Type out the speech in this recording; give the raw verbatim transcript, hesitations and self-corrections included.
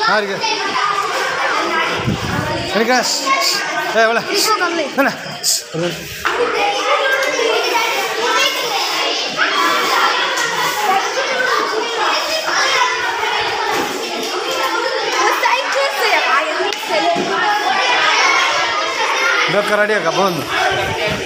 ആർക്ക് എനിക്ക് ഏ വിള അല്ലേ ഇതൊക്കെ റെഡിയാക്കാം പോകുന്നു.